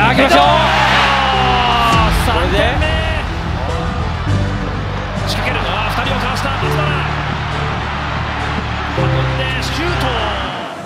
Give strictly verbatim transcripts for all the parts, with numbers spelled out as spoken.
さあ行きましょう。さんてんめ仕掛けるのはふたりをかわした松原、運んでシュート。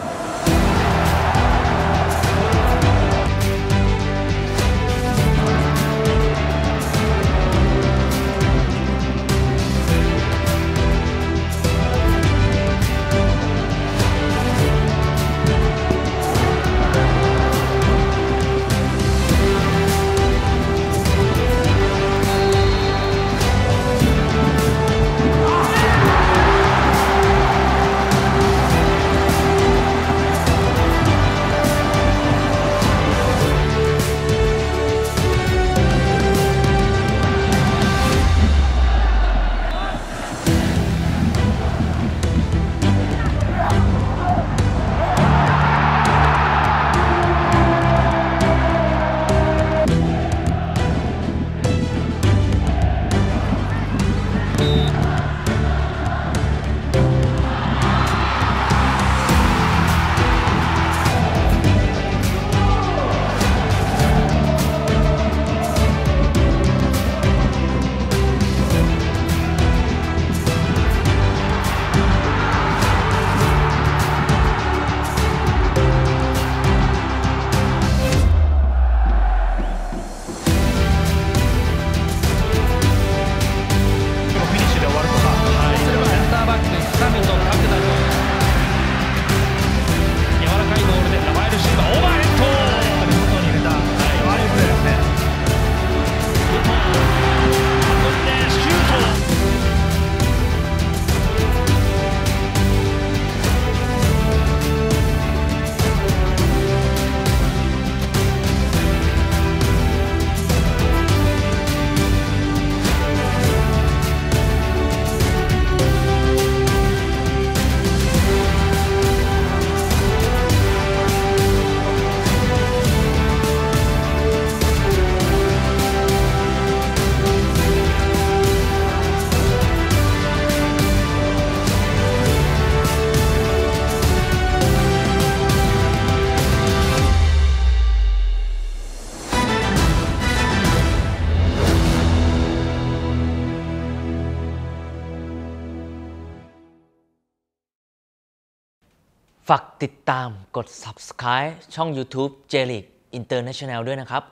ฝากติดตามกด ซับสไครบ์ ช่อง ยูทูบ เจ ลีก International ด้วยนะครับ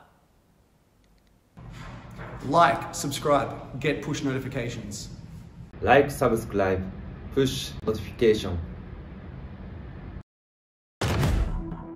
Like, subscribe, get push notifications. Like, subscribe, push notification.